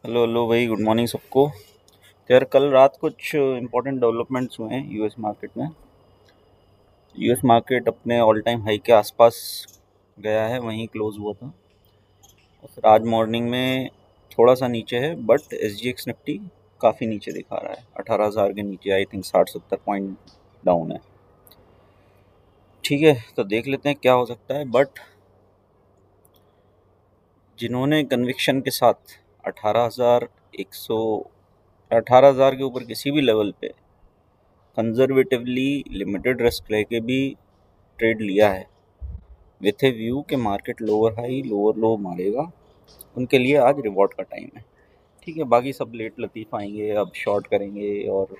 Hello hello भाई, good morning सबको। तो यार कल रात कुछ इम्पोर्टेंट डेवलपमेंट्स हुए हैं यूएस मार्केट में। यूएस मार्केट अपने ऑल टाइम हाई के आसपास गया है, वहीं क्लोज हुआ था। और फिर आज मॉर्निंग में थोड़ा सा नीचे है, बट एसजीएक्स निफ्टी काफ़ी नीचे दिखा रहा है, 18,000 के नीचे। आई थिंक 60-70 पॉइंट डाउन है। ठीक है, तो देख लेते हैं क्या हो सकता है। बट जिन्होंने कन्विक्शन के साथ 18,100 18,000 के ऊपर किसी भी लेवल पे कंजर्वेटिवली लिमिटेड रिस्क लेके भी ट्रेड लिया है, विथ ए व्यू के market lower high lower low मारेगा, उनके लिए आज रिवॉर्ड का टाइम है। ठीक है, बाकी सब लेट लतीफ़ आएंगे, अब शॉर्ट करेंगे। और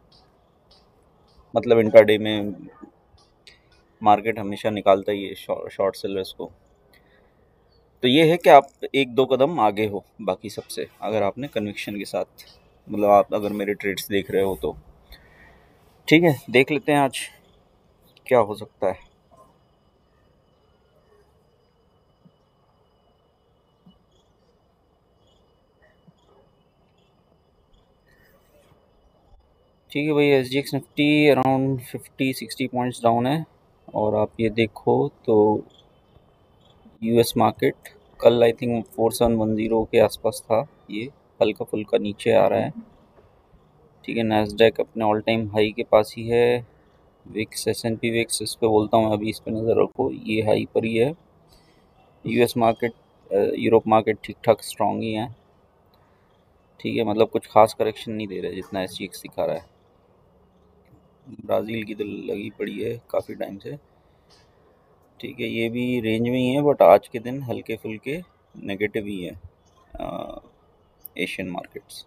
मतलब इंट्राडे में मार्केट हमेशा निकालता ही है शॉर्ट सेलर्स को। तो ये है कि आप एक दो कदम आगे हो बाकी सबसे, अगर आपने कन्विक्शन के साथ, मतलब आप अगर मेरे ट्रेड्स देख रहे हो तो। ठीक है, देख लेते हैं आज क्या हो सकता है। ठीक है भाई, S G X Nifty around 50-60 points down है। और आप ये देखो तो यूएस मार्केट कल आई थिंक 4710 के आसपास था, ये हल्का फुल्का नीचे आ रहा है। ठीक है, नैस्डैक अपने ऑल टाइम हाई के पास ही है। VIX, S N P VIX, इस पे बोलता हूँ अभी, इस पे नज़र रखो, ये हाई पर ही है। यूएस मार्केट, यूरोप मार्केट ठीक ठाक स्ट्रॉन्ग ही है। ठीक है, मतलब कुछ खास करेक्शन नहीं दे रहे जितना एस जी एक्स दिखा रहा है। ब्राज़ील की तो लगी पड़ी है काफ़ी टाइम से। ठीक है, ये भी रेंज में ही है, बट आज के दिन हल्के फुल्के नेगेटिव ही है एशियन मार्केट्स।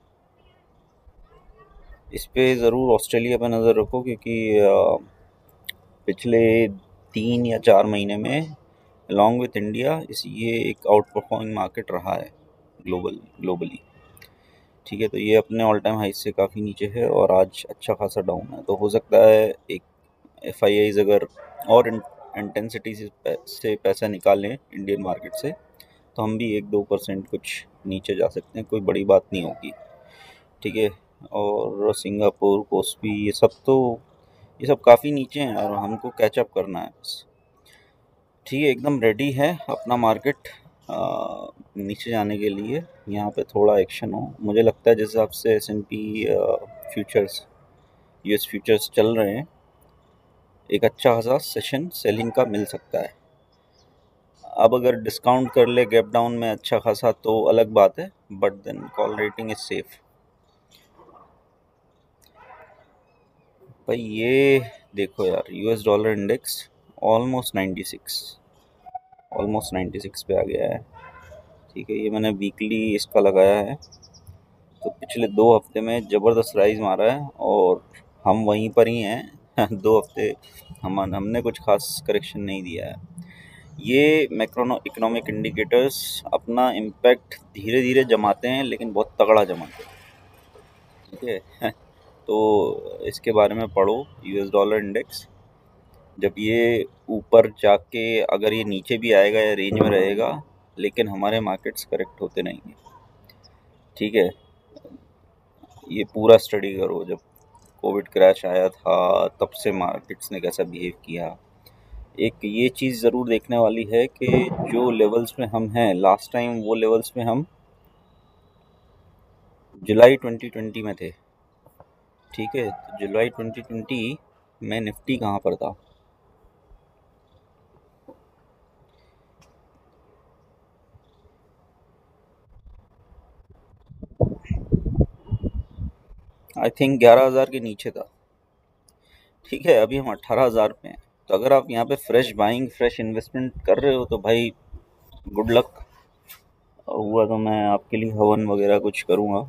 इस पे ज़रूर ऑस्ट्रेलिया पे नज़र रखो, क्योंकि पिछले 3 या 4 महीने में अलॉन्ग विथ इंडिया ये एक आउट परफॉर्मिंग मार्केट रहा है ग्लोबली। ठीक है, तो ये अपने ऑल टाइम हाई से काफ़ी नीचे है और आज अच्छा खासा डाउन है। तो हो सकता है एक एफ आई आईज अगर और इंटेंसिटी से पैसा निकालें इंडियन मार्केट से, तो हम भी 1-2% कुछ नीचे जा सकते हैं, कोई बड़ी बात नहीं होगी। ठीक है, और सिंगापुर, कोस्पी, ये सब काफ़ी नीचे हैं और हमको कैचअप करना है बस। ठीक है, एकदम रेडी है अपना मार्केट नीचे जाने के लिए। यहाँ पे थोड़ा एक्शन हो, मुझे लगता है जिस हिसाब से S N P futures, US futures चल रहे हैं, एक अच्छा खासा सेशन सेलिंग का मिल सकता है। अब अगर डिस्काउंट कर ले गैप डाउन में अच्छा खासा तो अलग बात है, but then call rating is safe. भाई ये देखो यार, यूएस डॉलर इंडेक्स ऑलमोस्ट 96 पे आ गया है। ठीक है, ये मैंने वीकली इसका लगाया है, तो पिछले 2 हफ्ते में ज़बरदस्त राइज मारा है और हम वहीं पर ही हैं 2 हफ्ते हमने कुछ खास करेक्शन नहीं दिया है। ये मैक्रो इकोनॉमिक इंडिकेटर्स अपना इम्पैक्ट धीरे धीरे जमाते हैं, लेकिन बहुत तगड़ा जमाते हैं। ठीक है तो इसके बारे में पढ़ो, यूएस डॉलर इंडेक्स जब ये ऊपर जाके अगर ये नीचे भी आएगा या रेंज में रहेगा, लेकिन हमारे मार्केट्स करेक्ट होते नहीं हैं। ठीक है, ये पूरा स्टडी करो, जब कोविड क्रैश आया था तब से मार्केट्स ने कैसा बिहेव किया। एक ये चीज़ ज़रूर देखने वाली है कि जो लेवल्स में हम हैं लास्ट टाइम, वो लेवल्स में हम जुलाई 2020 में थे। ठीक है, तो जुलाई 2020 में निफ्टी कहाँ पर था? आई थिंक 11,000 के नीचे था। ठीक है, अभी हम 18,000 पे हैं। तो अगर आप यहाँ पे फ्रेश बाइंग, फ्रेश इन्वेस्टमेंट कर रहे हो तो भाई गुड लक। हुआ तो मैं आपके लिए हवन वगैरह कुछ करूँगा,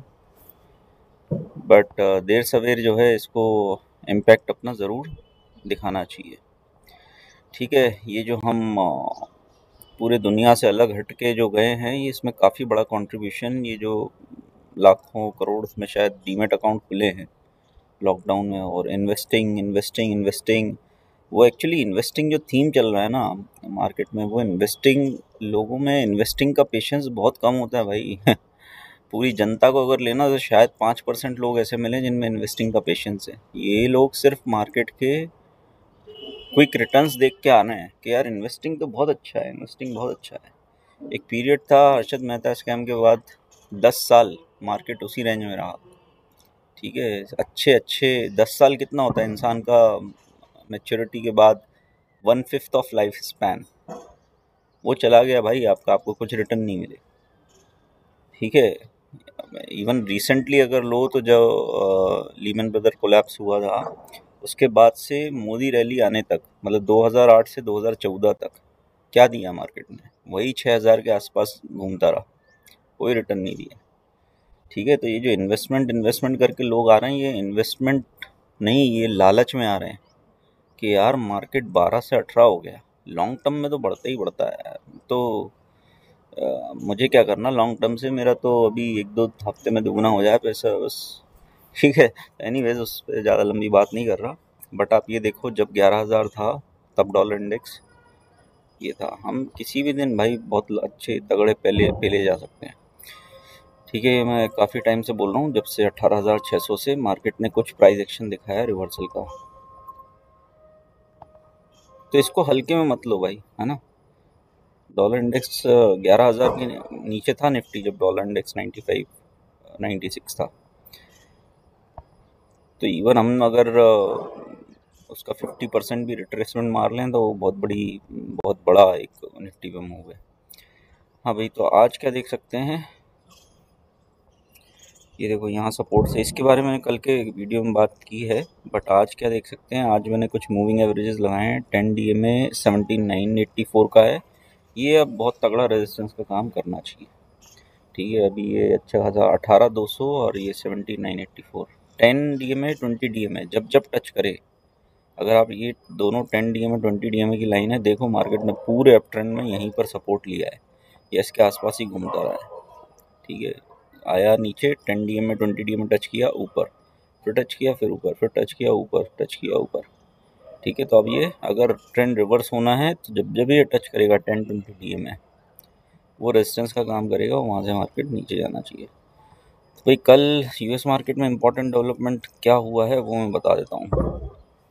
बट देर सवेर जो है इसको इम्पैक्ट अपना ज़रूर दिखाना चाहिए। ठीक है, ये जो हम पूरे दुनिया से अलग हट के जो गए हैं, ये इसमें काफ़ी बड़ा कंट्रीब्यूशन, ये जो लाखों करोड़ में शायद डीमेट अकाउंट खुले हैं लॉकडाउन में, और इन्वेस्टिंग इन्वेस्टिंग इन्वेस्टिंग, वो एक्चुअली इन्वेस्टिंग जो थीम चल रहा है ना मार्केट में, वो इन्वेस्टिंग, लोगों में इन्वेस्टिंग का पेशेंस बहुत कम होता है भाई पूरी जनता को अगर लेना तो शायद 5% लोग ऐसे मिले जिनमें इन्वेस्टिंग का पेशेंस है। ये लोग सिर्फ मार्केट के क्विक रिटर्न्स देख के आ रहे हैं कि यार इन्वेस्टिंग तो बहुत अच्छा है, इन्वेस्टिंग बहुत अच्छा है। एक पीरियड था अर्शद मेहता स्कैम के बाद, 10 साल मार्केट उसी रेंज में रहा। ठीक है, अच्छे 10 साल कितना होता है इंसान का मैच्योरिटी के बाद? 1/5 ऑफ लाइफ स्पैन वो चला गया भाई आपका, आपको कुछ रिटर्न नहीं मिले। ठीक है, इवन रिसेंटली अगर लो तो जब लीमन ब्रदर कोलैप्स हुआ था उसके बाद से मोदी रैली आने तक, मतलब 2008 से 2014 तक क्या दिया मार्केट ने? वही 6000 के आसपास घूमता रहा, कोई रिटर्न नहीं दिया। ठीक है, तो ये जो इन्वेस्टमेंट करके लोग आ रहे हैं, ये इन्वेस्टमेंट नहीं, ये लालच में आ रहे हैं कि यार मार्केट 12 से 18 हो गया, लॉन्ग टर्म में तो बढ़ता ही बढ़ता है, तो मुझे क्या करना लॉन्ग टर्म से? मेरा तो अभी 1-2 हफ्ते में दुगना हो जाए पैसा बस। ठीक है, एनीवेज उस पर ज़्यादा लंबी बात नहीं कर रहा। बट आप ये देखो, जब 11,000 था तब डॉलर इंडेक्स ये था। हम किसी भी दिन भाई बहुत अच्छे तगड़े पहले जा सकते हैं। ठीक है, मैं काफ़ी टाइम से बोल रहा हूँ, जब से 18,600 से मार्केट ने कुछ प्राइस एक्शन दिखाया रिवर्सल का, तो इसको हल्के में मत लो भाई, है ना। डॉलर इंडेक्स 11,000 के नीचे था निफ्टी जब डॉलर इंडेक्स 95-96 था। तो इवन हम अगर उसका 50% भी रिट्रेसमेंट मार लें तो बहुत बड़ा एक निफ्टी पे मूव है। हाँ भाई, तो आज क्या देख सकते हैं, ये देखो यहाँ सपोर्ट से, इसके बारे में कल के वीडियो में बात की है। बट आज क्या देख सकते हैं, आज मैंने कुछ मूविंग एवरेजेस लगाए हैं। 10 DMA 7984 का है, ये अब बहुत तगड़ा रेजिस्टेंस का काम करना चाहिए। ठीक है, अभी ये अच्छा खासा 18,200 और ये 7984, 10 DMA 20 DMA जब जब टच करे, अगर आप ये दोनों 10 DMA 20 DMA की लाइन है देखो, मार्केट ने पूरे अप ट्रेंड में यहीं पर सपोर्ट लिया है, ये इसके आसपास ही घूमता रहा है। ठीक है, आया नीचे, 10 DMA 20 DMA टच किया ऊपर, फिर टच किया, फिर ऊपर, फिर टच किया ऊपर, टच किया ऊपर। ठीक है, तो अब ये अगर ट्रेंड रिवर्स होना है तो जब जब ये टच करेगा 10-20 DMA, वो रेजिस्टेंस का काम करेगा, वहाँ से मार्केट नीचे जाना चाहिए। तो भाई कल यूएस मार्केट में इम्पोर्टेंट डेवलपमेंट क्या हुआ है वो मैं बता देता हूँ।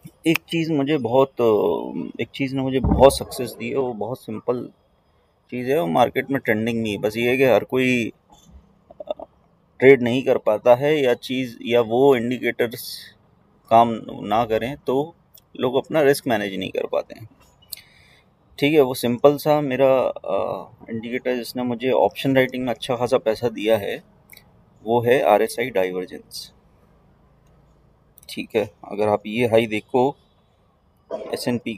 एक चीज़ ने मुझे बहुत सक्सेस दी है, वो बहुत सिंपल चीज़ है, वो मार्केट में ट्रेंडिंग नहीं है, बस ये है कि हर कोई ट्रेड नहीं कर पाता है, या वो इंडिकेटर्स काम ना करें तो लोग अपना रिस्क मैनेज नहीं कर पाते हैं। ठीक है, वो सिंपल सा मेरा इंडिकेटर जिसने मुझे ऑप्शन राइटिंग में अच्छा खासा पैसा दिया है, वो है RSI डाइवर्जेंस। ठीक है, अगर आप ये हाई देखो S&P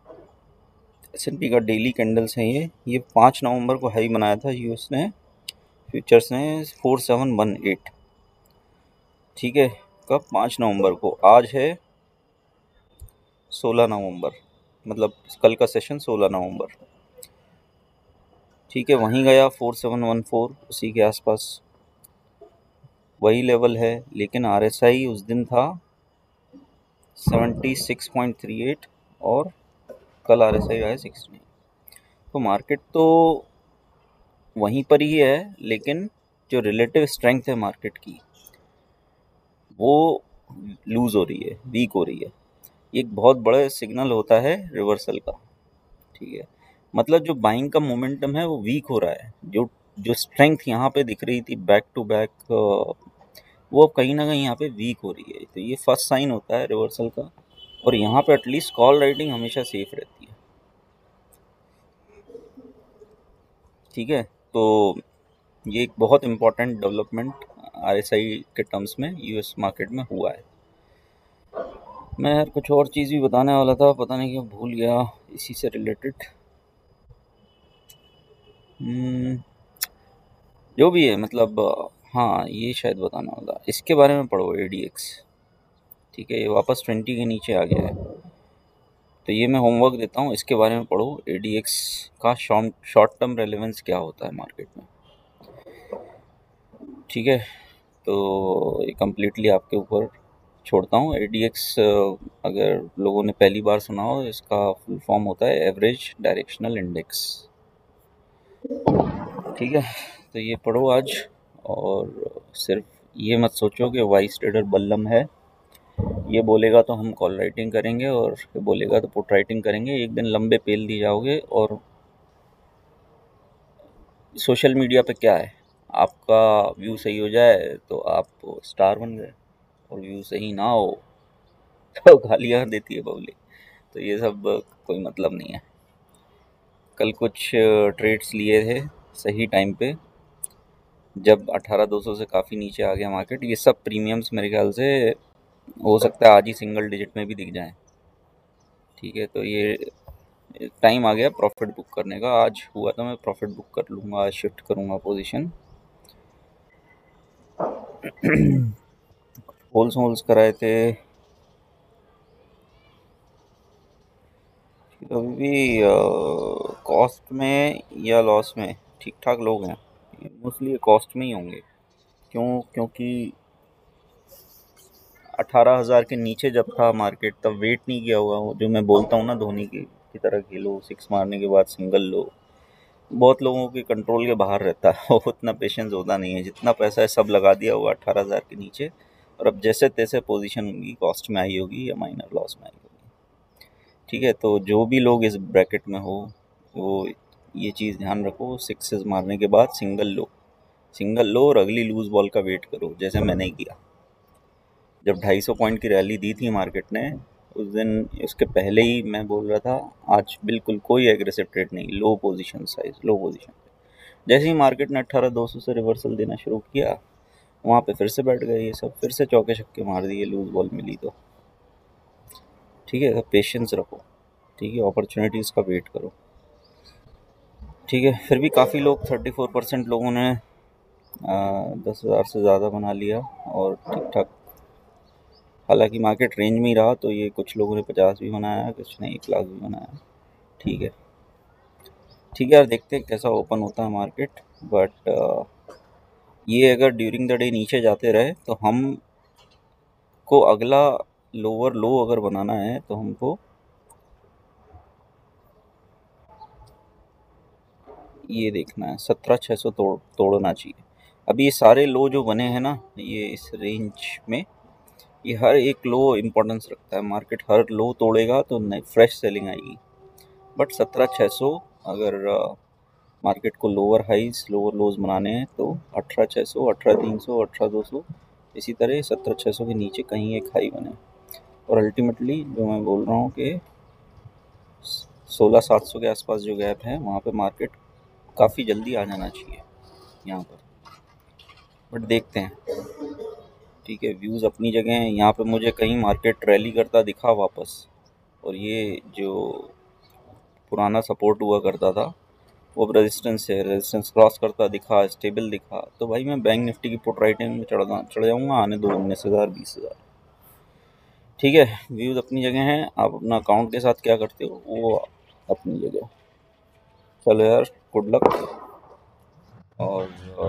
का डेली कैंडल्स हैं, ये 5 नवंबर को हाई बनाया था यूएस ने, फ्यूचर्स ने 4718। ठीक है, कब? 5 नवंबर को। आज है 16 नवंबर, मतलब कल का सेशन 16 नवंबर। ठीक है, वहीं गया 4714, उसी के आसपास वही लेवल है, लेकिन RSI उस दिन था 76.38 और कल RSI रहा है 69। तो मार्केट तो वहीं पर ही है, लेकिन जो रिलेटिव स्ट्रेंथ है मार्केट की वो लूज़ हो रही है, वीक हो रही है। ये एक बहुत बड़ा सिग्नल होता है रिवर्सल का। ठीक है, मतलब जो बाइंग का मोमेंटम है वो वीक हो रहा है, जो स्ट्रेंथ यहाँ पे दिख रही थी बैक टू बैक, वो अब कहीं ना कहीं यहाँ पे वीक हो रही है। तो ये फर्स्ट साइन होता है रिवर्सल का, और यहाँ पे एटलीस्ट कॉल राइटिंग हमेशा सेफ रहती है। ठीक है, तो ये एक बहुत इम्पॉर्टेंट डेवलपमेंट RSI के टर्म्स में यूएस मार्केट में हुआ है। मैं यार कुछ और चीज़ भी बताने वाला था, पता नहीं क्यों भूल गया, इसी से रिलेटेड। जो भी है, मतलब हाँ, ये शायद बताने वाला, इसके बारे में पढ़ो ADX। ठीक है, ये वापस 20 के नीचे आ गया है, तो ये मैं होमवर्क देता हूँ, इसके बारे में पढ़ो। ADX का शॉर्ट टर्म रेलेवेंस क्या होता है मार्केट में। ठीक है, तो ये कम्प्लीटली आपके ऊपर छोड़ता हूँ। ADX अगर लोगों ने पहली बार सुना हो, इसका फुल फॉर्म होता है एवरेज डायरेक्शनल इंडेक्स। ठीक है, तो ये पढ़ो आज, और सिर्फ ये मत सोचो कि वाइस ट्रेडर बल्लम है, ये बोलेगा तो हम कॉल राइटिंग करेंगे और ये बोलेगा तो पुट राइटिंग करेंगे। एक दिन लंबे पेल दिए जाओगे। और सोशल मीडिया पे क्या है, आपका व्यू सही हो जाए तो आप स्टार बन गए, और व्यू सही ना हो तो गालियाँ देती है पब्लिक। तो ये सब कोई मतलब नहीं है। कल कुछ ट्रेड्स लिए थे सही टाइम पे, जब 18,200 से काफ़ी नीचे आ गया मार्केट। ये सब प्रीमियम्स मेरे ख्याल से हो सकता है आज ही सिंगल डिजिट में भी दिख जाएं। ठीक है, तो ये टाइम आ गया प्रॉफिट बुक करने का। आज हुआ तो मैं प्रॉफिट बुक कर लूँगा, आज शिफ्ट करूँगा पोजीशन। होल्स होल्स कराए थे, अभी भी कॉस्ट में या लॉस में ठीक ठाक लोग हैं। मोस्टली कॉस्ट में ही होंगे। क्यों? क्योंकि 18,000 के नीचे जब था मार्केट तब वेट नहीं किया हुआ। वो जो मैं बोलता हूँ ना, धोनी की तरह खेलो, 6 मारने के बाद सिंगल लो। बहुत लोगों के कंट्रोल के बाहर रहता है वो उतना पेशेंस होता नहीं है। जितना पैसा है सब लगा दिया हुआ 18,000 के नीचे, और अब जैसे तैसे पोजीशन उनकी कॉस्ट में आई होगी या माइनर लॉस में आई होगी। ठीक है, तो जो भी लोग इस ब्रैकेट में हो वो ये चीज़ ध्यान रखो, सिक्सेस मारने के बाद सिंगल लो और अगली लूज बॉल का वेट करो, जैसे मैंने किया। जब 250 पॉइंट की रैली दी थी मार्केट ने उस दिन, उसके पहले ही मैं बोल रहा था आज बिल्कुल कोई एग्रेसिव ट्रेड नहीं, low position size, low position. जैसे ही मार्केट ने 18,200 से रिवर्सल देना शुरू किया, वहाँ पे फिर से बैठ गए ये सब, फिर से चौके छक्के मार दिए लूज बॉल मिली तो। ठीक है, पेशेंस रखो। ठीक है, अपॉर्चुनिटीज़ का वेट करो। ठीक है, फिर भी काफ़ी लोग 34% लोगों ने 10,000 से ज़्यादा बना लिया और ठीक ठाक। हालांकि मार्केट रेंज में ही रहा, तो ये कुछ लोगों ने 50 भी बनाया, कुछ ने 1 लाख भी बनाया। ठीक है, ठीक है यार, देखते हैं कैसा ओपन होता है मार्केट। बट ये अगर ड्यूरिंग द डे नीचे जाते रहे तो हम को अगला लोअर लो अगर बनाना है तो हमको ये देखना है 17,600 तोड़ना चाहिए। अभी ये सारे लो जो बने हैं ना, ये इस रेंज में, ये हर एक लो इम्पोर्टेंस रखता है। मार्केट हर लो तोड़ेगा तो नई फ्रेश सेलिंग आएगी। बट 17,600 अगर मार्केट को लोअर हाइज लोअर लोज बनाने हैं तो 18,600, 18,300, 18,200, इसी तरह 17,600 के नीचे कहीं एक हाई बने। और अल्टीमेटली जो मैं बोल रहा हूँ कि 16,700 के आसपास जो गैप है वहाँ पे मार्केट काफ़ी जल्दी आ जाना चाहिए यहाँ पर। बट देखते हैं। ठीक है, व्यूज़ अपनी जगह हैं। यहाँ पे मुझे कहीं मार्केट रैली करता दिखा वापस, और ये जो पुराना सपोर्ट हुआ करता था वो रेजिस्टेंस है, रेजिस्टेंस क्रॉस करता दिखा, स्टेबल दिखा, तो भाई मैं बैंक निफ्टी की पुट राइटिंग में चढ़ जाऊँगा। आने दो 19,000, 20,000। ठीक है, व्यूज़ अपनी जगह हैं। आप अपना अकाउंट के साथ क्या करते हो वो अपनी जगह। चलो यार, गुड लक। और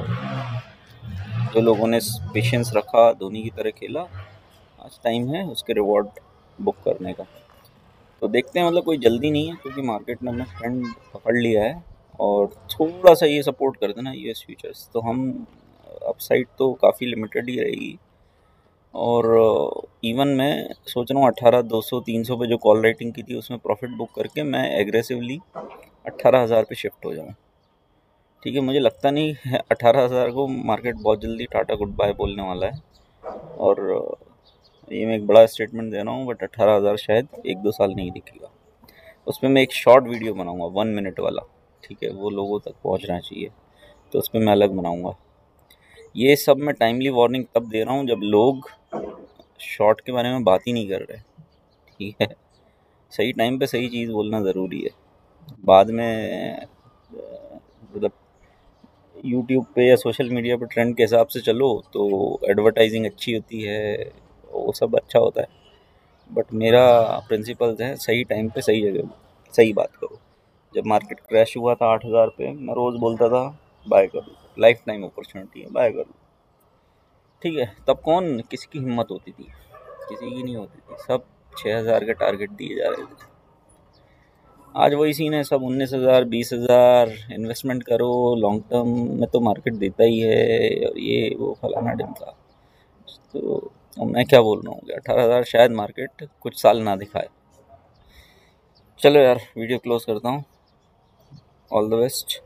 जो लोगों ने पेशेंस रखा, धोनी की तरह खेला, आज टाइम है उसके रिवॉर्ड बुक करने का। तो देखते हैं, मतलब कोई जल्दी नहीं है क्योंकि मार्केट ने अपना ट्रेंड पकड़ लिया है। और थोड़ा सा ये सपोर्ट कर देना यूएस फ्यूचर्स, तो हम अपसाइड तो काफ़ी लिमिटेड ही रहेगी। और इवन मैं सोच रहा हूँ 18,200, 300 पे जो कॉल राइटिंग की थी उसमें प्रॉफिट बुक करके मैं एग्रेसिवली 18,000 पे शिफ्ट हो जाऊँ। ठीक है, मुझे लगता नहीं है 18,000 को मार्केट बहुत जल्दी टाटा गुड बाय बोलने वाला है। और ये मैं एक बड़ा स्टेटमेंट दे रहा हूँ, बट 18,000 शायद 1-2 साल नहीं दिखेगा। उसमें मैं एक शॉर्ट वीडियो बनाऊंगा 1 मिनट वाला। ठीक है, वो लोगों तक पहुंचना चाहिए, तो उसमें मैं अलग बनाऊंगा। ये सब मैं टाइमली वार्निंग तब दे रहा हूँ जब लोग शॉर्ट के बारे में बात ही नहीं कर रहे। ठीक है, सही टाइम पे सही चीज़ बोलना ज़रूरी है। बाद में मतलब यूट्यूब पे या सोशल मीडिया पे ट्रेंड के हिसाब से चलो तो एडवर्टाइजिंग अच्छी होती है, वो सब अच्छा होता है। बट मेरा प्रिंसिपल्स है सही टाइम पे सही जगह सही बात करो। जब मार्केट क्रैश हुआ था 8,000 पे, मैं रोज़ बोलता था बाय कर लो, लाइफ टाइम अपॉर्चुनिटी है, बाय कर लो। ठीक है, तब कौन किसी की हिम्मत होती थी? किसी की नहीं होती थी। सब 6,000 के टारगेट दिए जा रहे थे। आज वही सीन है, सब 19,000 20,000 इन्वेस्टमेंट करो, लॉन्ग टर्म में तो मार्केट देता ही है, और ये वो फलाना ढिमका। तो अब मैं क्या बोल रहा हूँ कि 18,000 शायद मार्केट कुछ साल ना दिखाए। चलो यार, वीडियो क्लोज करता हूँ। All the best.